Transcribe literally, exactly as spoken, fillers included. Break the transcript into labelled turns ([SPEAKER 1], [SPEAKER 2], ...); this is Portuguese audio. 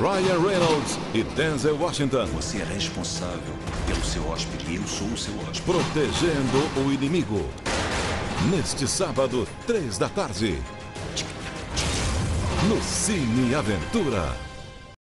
[SPEAKER 1] Ryan Reynolds e Denzel Washington.
[SPEAKER 2] Você é responsável pelo seu hóspede. Eu sou o seu hóspede.
[SPEAKER 1] Protegendo o inimigo. Neste sábado, três da tarde. No Cine Aventura.